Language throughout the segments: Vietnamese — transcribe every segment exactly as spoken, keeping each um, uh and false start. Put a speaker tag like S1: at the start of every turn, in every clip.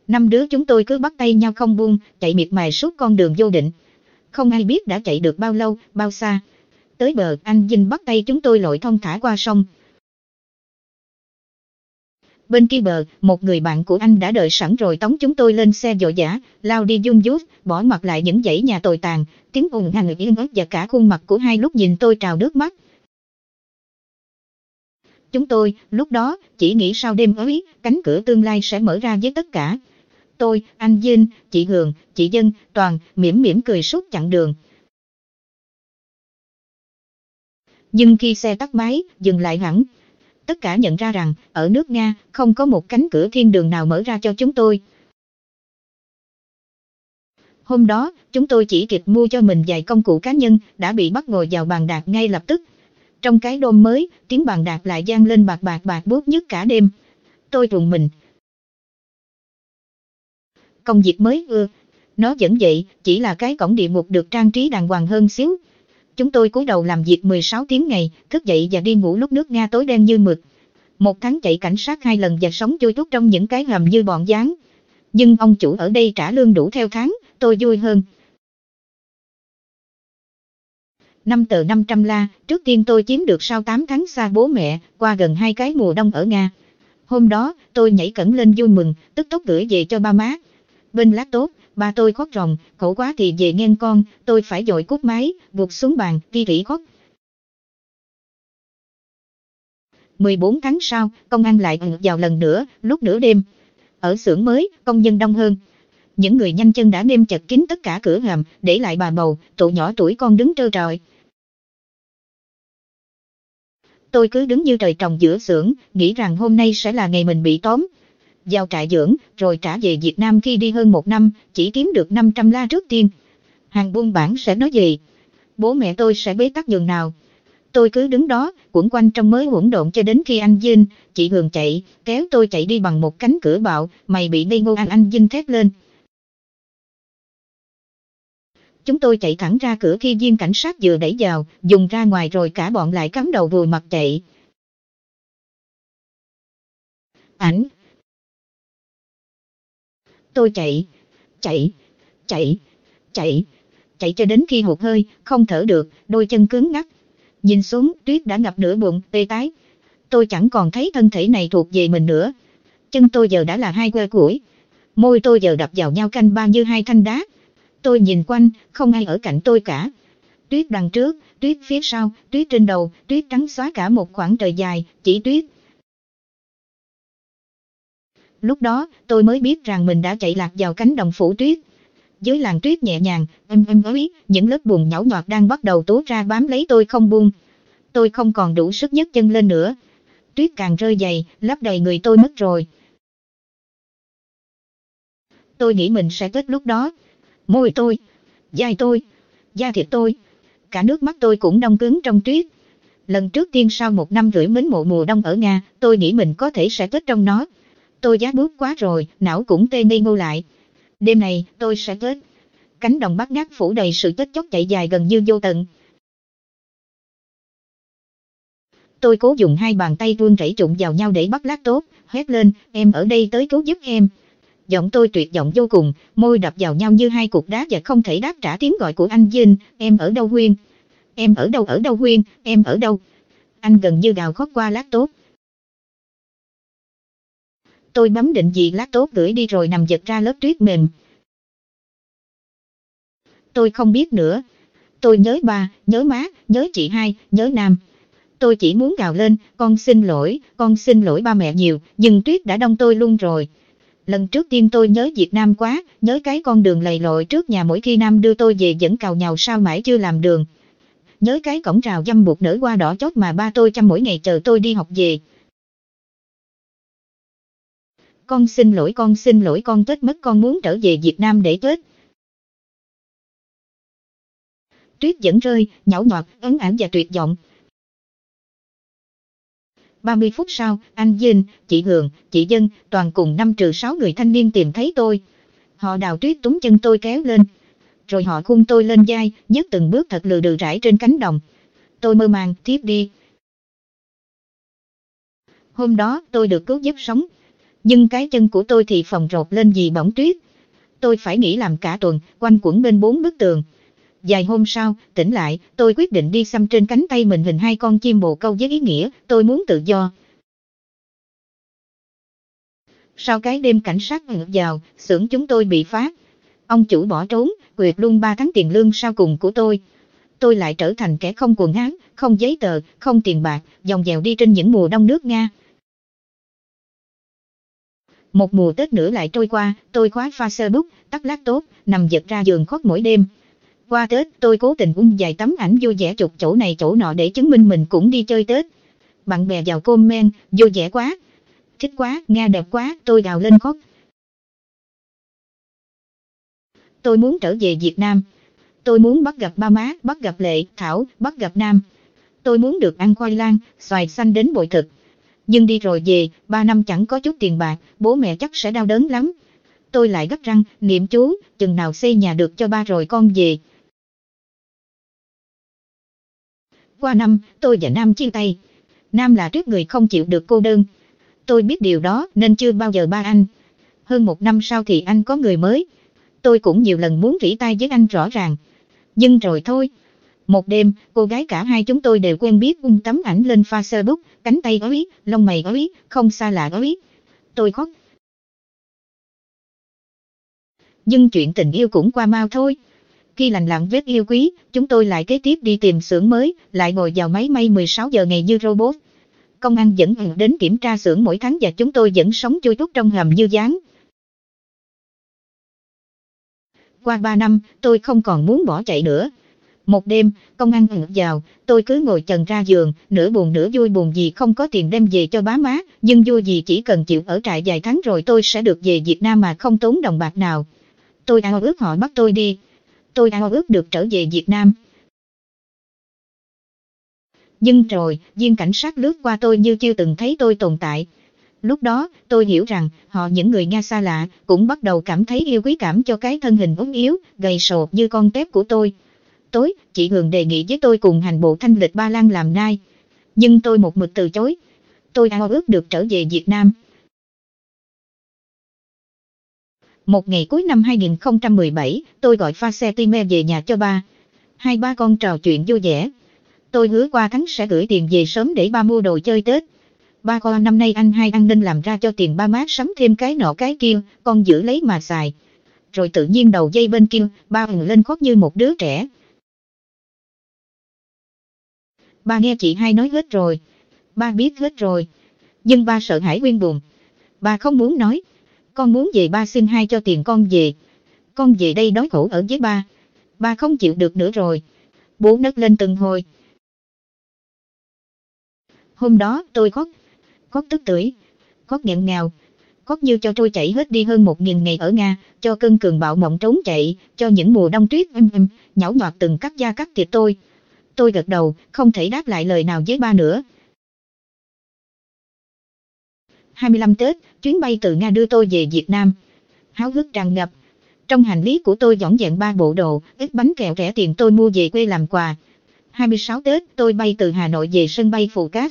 S1: Năm đứa chúng tôi cứ bắt tay nhau không buông, chạy miệt mài suốt con đường vô định. Không ai biết đã chạy được bao lâu, bao xa. Tới bờ, anh Vinh bắt tay chúng tôi lội thong thả qua sông. Bên kia bờ, một người bạn của anh đã đợi sẵn rồi tống chúng tôi lên xe vội vã, lao đi dung dút, bỏ mặc lại những dãy nhà tồi tàn, tiếng ồn ào yên ớt và cả khuôn mặt của hai lúc nhìn tôi trào nước mắt. Chúng tôi, lúc đó, chỉ nghĩ sau đêm ấy, cánh cửa tương lai sẽ mở ra với tất cả. Tôi, anh Vinh, chị Hường, chị Dân, Toàn, mỉm mỉm cười suốt chặng đường. Nhưng khi xe tắt máy, dừng lại hẳn, tất cả nhận ra rằng, ở nước Nga, không có một cánh cửa thiên đường nào mở ra cho chúng tôi. Hôm đó, chúng tôi chỉ kịp mua cho mình vài công cụ cá nhân, đã bị bắt ngồi vào bàn đạp ngay lập tức. Trong cái đôm mới, tiếng bàn đạp lại vang lên bạc bạc bạc buốt nhất cả đêm. Tôi rùng mình. Công việc mới ưa. Nó vẫn vậy, chỉ là cái cổng địa ngục được trang trí đàng hoàng hơn xíu. Chúng tôi cúi đầu làm việc mười sáu tiếng ngày, thức dậy và đi ngủ lúc nước Nga tối đen như mực. Một tháng chạy cảnh sát hai lần và sống chui rút trong những cái hầm như bọn gián. Nhưng ông chủ ở đây trả lương đủ theo tháng, tôi vui hơn. Năm tờ năm trăm la, trước tiên tôi chiếm được sau tám tháng xa bố mẹ, qua gần hai cái mùa đông ở Nga. Hôm đó, tôi nhảy cẫng lên vui mừng, tức tốc gửi về cho ba má. Bên laptop, ba tôi khóc ròng, khổ quá thì về nghe con, tôi phải vội cúp máy, gục xuống bàn, ri rỉ khóc. mười bốn tháng sau, công an lại vào lần nữa, lúc nửa đêm. Ở xưởng mới, công nhân đông hơn. Những người nhanh chân đã nêm chật kín tất cả cửa hầm, để lại bà bầu, tụi nhỏ tuổi con đứng trơ trọi. Tôi cứ đứng như trời trồng giữa xưởng, nghĩ rằng hôm nay sẽ là ngày mình bị tóm. Vào trại dưỡng, rồi trả về Việt Nam khi đi hơn một năm, chỉ kiếm được năm trăm la trước tiên. Hàng buôn bản sẽ nói gì? Bố mẹ tôi sẽ bế tắc giường nào? Tôi cứ đứng đó, quẩn quanh trong mới hỗn độn cho đến khi anh Vinh, chị Hường chạy, kéo tôi chạy đi bằng một cánh cửa bạo, mày bị ngây ngô anh anh Vinh thét lên. Chúng tôi chạy thẳng ra cửa khi viên cảnh sát vừa đẩy vào, dùng ra ngoài rồi cả bọn lại cắm đầu vùi mặt chạy. Ảnh. Tôi chạy, chạy, chạy, chạy, chạy cho đến khi hụt hơi, không thở được, đôi chân cứng ngắc. Nhìn xuống, tuyết đã ngập nửa bụng, tê tái. Tôi chẳng còn thấy thân thể này thuộc về mình nữa. Chân tôi giờ đã là hai que củi. Môi tôi giờ đập vào nhau canh ba như hai thanh đá. Tôi nhìn quanh, không ai ở cạnh tôi cả. Tuyết đằng trước, tuyết phía sau, tuyết trên đầu, tuyết trắng xóa cả một khoảng trời dài, chỉ tuyết. Lúc đó, tôi mới biết rằng mình đã chạy lạc vào cánh đồng phủ tuyết. Dưới làn tuyết nhẹ nhàng, êm êm ấy, những lớp bùn nhão nhọt đang bắt đầu túa ra bám lấy tôi không buông. Tôi không còn đủ sức nhấc chân lên nữa. Tuyết càng rơi dày, lấp đầy người tôi mất rồi. Tôi nghĩ mình sẽ chết lúc đó. Môi tôi, vai tôi, da thịt tôi, cả nước mắt tôi cũng đông cứng trong tuyết. Lần trước tiên sau một năm rưỡi mến mộ mùa đông ở Nga, tôi nghĩ mình có thể sẽ chết trong nó. Tôi giá bút quá rồi, não cũng tê ngây ngô lại. Đêm này, tôi sẽ chết. Cánh đồng bát ngát phủ đầy sự chết chóc chạy dài gần như vô tận. Tôi cố dùng hai bàn tay run rẩy trụng vào nhau để bắt laptop, hét lên, em ở đây tới cứu giúp em. Giọng tôi tuyệt vọng vô cùng, môi đập vào nhau như hai cục đá và không thể đáp trả tiếng gọi của anh Vinh, em ở đâu Huyên? Em ở đâu ở đâu Huyên, em ở đâu? Anh gần như gào khóc qua laptop. Tôi bấm định vị laptop gửi đi rồi nằm giật ra lớp tuyết mềm. Tôi không biết nữa. Tôi nhớ ba, nhớ má, nhớ chị hai, nhớ Nam. Tôi chỉ muốn gào lên, con xin lỗi, con xin lỗi ba mẹ nhiều, nhưng tuyết đã đông tôi luôn rồi. Lần trước tiên tôi nhớ Việt Nam quá, nhớ cái con đường lầy lội trước nhà mỗi khi Nam đưa tôi về vẫn càu nhàu sao mãi chưa làm đường. Nhớ cái cổng rào dăm buộc nở hoa đỏ chót mà ba tôi chăm mỗi ngày chờ tôi đi học về. Con xin lỗi con xin lỗi con Tết mất con muốn trở về Việt Nam để Tết. Tuyết vẫn rơi, nhão nhọt, ấn ảng và tuyệt vọng. ba mươi phút sau, anh Vinh, chị Hường, chị Dân, Toàn cùng năm trừ sáu người thanh niên tìm thấy tôi. Họ đào tuyết túm chân tôi kéo lên. Rồi họ khung tôi lên vai, nhấc từng bước thật lừ đừ rải trên cánh đồng. Tôi mơ màng, thiếp đi. Hôm đó, tôi được cứu giúp sống. Nhưng cái chân của tôi thì phồng rộp lên vì bỏng tuyết. Tôi phải nghỉ làm cả tuần, quanh quẩn bên bốn bức tường. Vài hôm sau, tỉnh lại, tôi quyết định đi xăm trên cánh tay mình hình hai con chim bồ câu với ý nghĩa, tôi muốn tự do. Sau cái đêm cảnh sát ập vào, xưởng chúng tôi bị phá. Ông chủ bỏ trốn, quyệt luôn ba tháng tiền lương sau cùng của tôi. Tôi lại trở thành kẻ không quần áo, không giấy tờ, không tiền bạc, vòng vèo đi trên những mùa đông nước Nga. Một mùa Tết nữa lại trôi qua, tôi khóa Facebook, tắt laptop, nằm giật ra giường khóc mỗi đêm. Qua Tết, tôi cố tình ung vài tấm ảnh vui vẻ chụp chỗ này chỗ nọ để chứng minh mình cũng đi chơi Tết. Bạn bè vào comment, vui vẻ quá, thích quá, Nga đẹp quá, tôi gào lên khóc. Tôi muốn trở về Việt Nam. Tôi muốn bắt gặp ba má, bắt gặp Lệ, Thảo, bắt gặp Nam. Tôi muốn được ăn khoai lang, xoài xanh đến bội thực. Nhưng đi rồi về, ba năm chẳng có chút tiền bạc, bố mẹ chắc sẽ đau đớn lắm. Tôi lại gắt răng, niệm chú, chừng nào xây nhà được cho ba rồi con về. Qua năm, tôi và Nam chia tay. Nam là trước người không chịu được cô đơn. Tôi biết điều đó nên chưa bao giờ ba anh. Hơn một năm sau thì anh có người mới. Tôi cũng nhiều lần muốn rỉ tai với anh rõ ràng. Nhưng rồi thôi. Một đêm, cô gái cả hai chúng tôi đều quen biết ung tấm ảnh lên Facebook, cánh tay ói, lông mày ói, không xa lạ ói. Tôi khóc. Nhưng chuyện tình yêu cũng qua mau thôi. Khi lành lặn vết yêu quý, chúng tôi lại kế tiếp đi tìm xưởng mới, lại ngồi vào máy may mười sáu giờ ngày như robot. Công an vẫn đến kiểm tra xưởng mỗi tháng và chúng tôi vẫn sống chui tút trong hầm như gián. Qua ba năm, tôi không còn muốn bỏ chạy nữa. Một đêm, công an ập vào, tôi cứ ngồi chần ra giường, nửa buồn nửa vui, buồn vì không có tiền đem về cho bá má, nhưng vui vì chỉ cần chịu ở trại vài tháng rồi tôi sẽ được về Việt Nam mà không tốn đồng bạc nào. Tôi ao ước họ bắt tôi đi. Tôi ao ước được trở về Việt Nam. Nhưng rồi, viên cảnh sát lướt qua tôi như chưa từng thấy tôi tồn tại. Lúc đó, tôi hiểu rằng, họ những người Nga xa lạ, cũng bắt đầu cảm thấy yêu quý cảm cho cái thân hình ốm yếu, gầy sột như con tép của tôi. Tối, chị Hường đề nghị với tôi cùng hành bộ thanh lịch Ba Lan làm nai. Nhưng tôi một mực từ chối. Tôi ao ước được trở về Việt Nam. Một ngày cuối năm hai nghìn không trăm mười bảy, tôi gọi pha xe Time về nhà cho ba. Hai ba con trò chuyện vui vẻ. Tôi hứa qua tháng sẽ gửi tiền về sớm để ba mua đồ chơi Tết. Ba con năm nay anh hai ăn nên làm ra cho tiền ba má sắm thêm cái nọ cái kia, con giữ lấy mà xài. Rồi tự nhiên đầu dây bên kia, ba ừng lên khóc như một đứa trẻ. Ba nghe chị hai nói hết rồi. Ba biết hết rồi. Nhưng ba sợ hãi Nguyên buồn. Ba không muốn nói. Con muốn về ba xin hai cho tiền con về. Con về đây đói khổ ở với ba. Ba không chịu được nữa rồi. Bố nấc lên từng hồi. Hôm đó tôi khóc. Khóc tức tưởi. Khóc nghẹn ngào. Khóc như cho trôi chảy hết đi hơn một nghìn ngày ở Nga. Cho cơn cường bạo mộng trốn chạy. Cho những mùa đông tuyết êm êm. Nhão nhọt từng cắt da cắt thịt tôi. Tôi gật đầu, không thể đáp lại lời nào với ba nữa. hai mươi lăm Tết, chuyến bay từ Nga đưa tôi về Việt Nam. Háo hức tràn ngập. Trong hành lý của tôi dõng dẹn ba bộ đồ, ít bánh kẹo rẻ tiền tôi mua về quê làm quà. hai mươi sáu Tết, tôi bay từ Hà Nội về sân bay Phù Cát.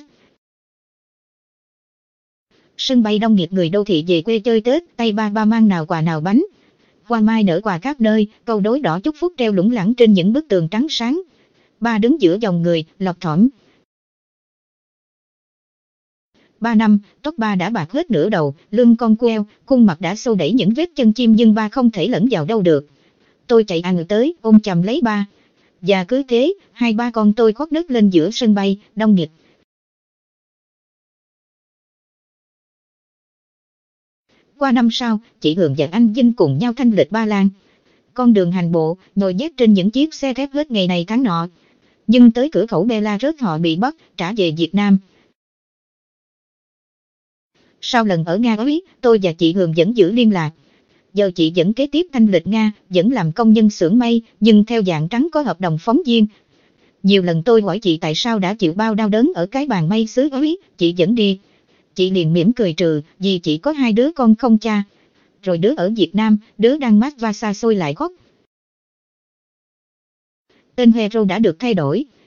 S1: Sân bay đông nghịt người đô thị về quê chơi Tết, tay ba ba mang nào quà nào bánh. Hoa mai nở quà khắp nơi, câu đối đỏ chúc phúc treo lủng lẳng trên những bức tường trắng sáng. Ba đứng giữa dòng người, lọt thỏm. Ba năm, tóc ba đã bạc hết nửa đầu, lưng cong queo, khuôn mặt đã xô đẩy những vết chân chim nhưng ba không thể lẫn vào đâu được. Tôi chạy ăn tới, ôm chầm lấy ba. Và cứ thế, hai ba con tôi khóc nấc lên giữa sân bay, đông nghịt. Qua năm sau, chị Hường và anh Vinh cùng nhau thanh lịch Ba Lan. Con đường hành bộ, nhồi nhét trên những chiếc xe thép hết ngày này tháng nọ. Nhưng tới cửa khẩu Belarus họ bị bắt, trả về Việt Nam. Sau lần ở Nga ấy, tôi và chị Hường vẫn giữ liên lạc. Giờ chị vẫn kế tiếp thanh lịch Nga, vẫn làm công nhân xưởng may, nhưng theo dạng trắng có hợp đồng phóng viên. Nhiều lần tôi hỏi chị tại sao đã chịu bao đau đớn ở cái bàn may xứ ấy, chị vẫn đi. Chị liền mỉm cười trừ, vì chị có hai đứa con không cha. Rồi đứa ở Việt Nam, đứa đang mát và xa xôi lại khóc. Tên Hero đã được thay đổi.